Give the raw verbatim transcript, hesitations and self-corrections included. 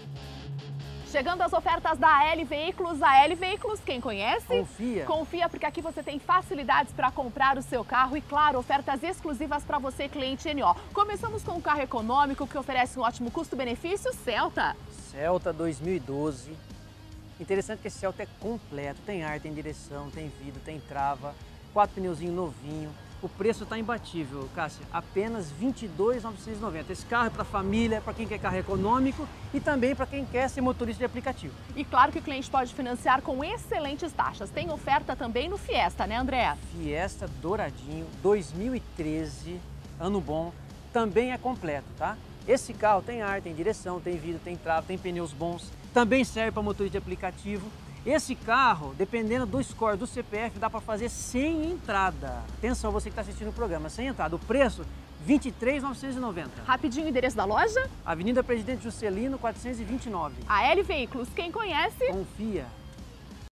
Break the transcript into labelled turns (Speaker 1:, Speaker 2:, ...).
Speaker 1: Chegando as ofertas da A L Veículos. A L Veículos, quem conhece?
Speaker 2: Confia.
Speaker 1: Confia, porque aqui você tem facilidades para comprar o seu carro e, claro, ofertas exclusivas para você, cliente N O. Começamos com um carro econômico que oferece um ótimo custo-benefício, Celta.
Speaker 2: Celta dois mil e doze. Interessante que esse Celta é completo, tem ar, tem direção, tem vidro, tem trava, quatro pneuzinhos novinho. O preço está imbatível, Cássia, apenas vinte e dois mil novecentos e noventa. Esse carro é para família, para quem quer carro econômico e também para quem quer ser motorista de aplicativo.
Speaker 1: E claro que o cliente pode financiar com excelentes taxas. Tem oferta também no Fiesta, né, André?
Speaker 2: Fiesta douradinho, dois mil e treze, ano bom, também é completo, tá? Esse carro tem ar, tem direção, tem vidro, tem trava, tem pneus bons, também serve para motorista de aplicativo. Esse carro, dependendo do score do C P F, dá para fazer sem entrada. Atenção, você que está assistindo o programa, sem entrada. O preço, vinte e três mil novecentos e noventa.
Speaker 1: Rapidinho o endereço da loja?
Speaker 2: Avenida Presidente Juscelino, quatrocentos e vinte e nove.
Speaker 1: A L Veículos, quem conhece?
Speaker 2: Confia.